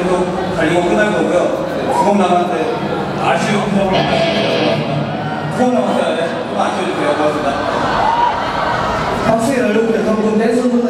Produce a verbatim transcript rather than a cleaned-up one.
계속 달리고 끝날 거고요. 두 곡 남았는데 아쉬운 점을 말씀드립니다. 두 곡 남았어요. 좀 아쉬워주세요. 고맙습니다. 박수의 연료부터 전부 댄스부터